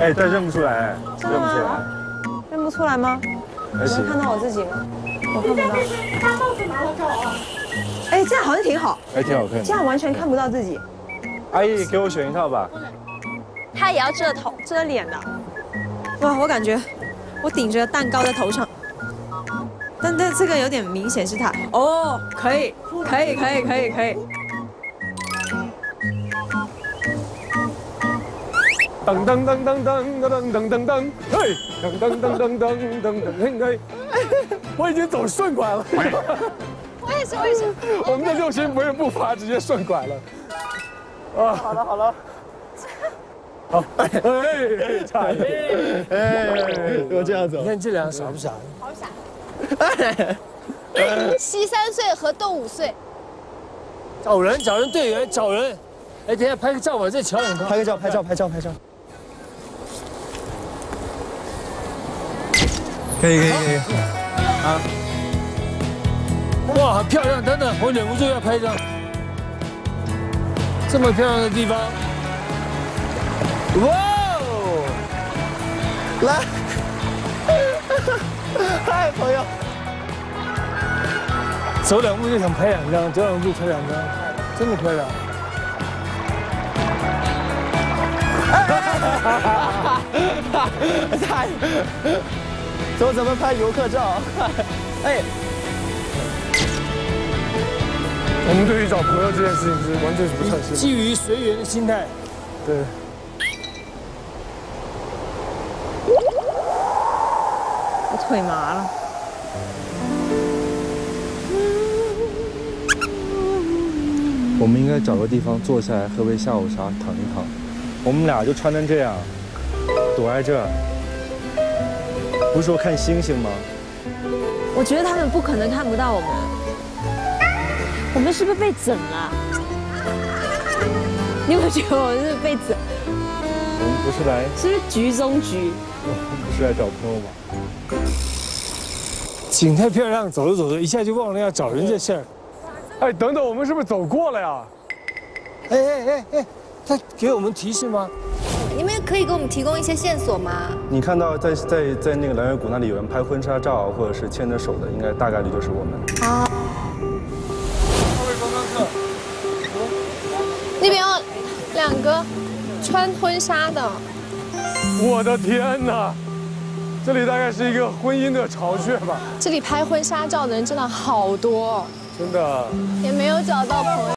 哎，但认不出来， 真的吗？认不出来吗？ 还行。 能看到我自己吗？我看不到。大帽子拿了照啊。哎，这样好像挺好。 还挺好看的。 这样完全看不到自己。 阿姨，给我选一套吧。 他也要遮头、遮脸的。哇，我感觉我顶着蛋糕在头上。但这个有点明显是他。哦，可以。 噔噔噔噔噔噔噔噔噔，嘿，噔噔噔噔噔噔噔嘿，我已经走顺拐了。 我也是。 我们的六神不是步伐直接顺拐了。啊，好了。好，差一点，我这样走。 你看这俩傻不傻？ 好傻。西3岁和斗5岁。 找人，队员，找人。哎，等一下拍个照吧，这桥很高。 拍个照。可以。啊！ 哇，很漂亮！等等，我忍不住要拍一张。这么漂亮的地方，哇哦！ 来，嗨，朋友。 走2步就想拍2张，走2步拍2张，真的漂亮。 太，说怎么拍游客照？哎， 我们对于找朋友这件事情是完全是不称心。 基于随缘的心态， 对。 我腿麻了。 我们应该找个地方坐下来喝杯下午茶，躺一躺。我们俩就穿成这样，躲在这儿，不是说看星星吗？ 我觉得他们不可能看不到我们。我们是不是被整了？你有没有觉得我们是被整？ 我们不是来， 是不是局中局？ 我们不是来找朋友吗？ 景太漂亮，走着一下就忘了要找人这事儿。 哎，等等，我们是不是走过了呀？ 哎，他给我们提示吗？ 你们可以给我们提供一些线索吗？ 你看到在那个蓝月谷那里有人拍婚纱照，或者是牵着手的，应该大概率就是我们。 啊。 2位观光客， 那边有2个穿婚纱的。 我的天哪！这里大概是一个婚姻的巢穴吧？ 这里拍婚纱照的人真的好多， 真的。 也没有找到朋友。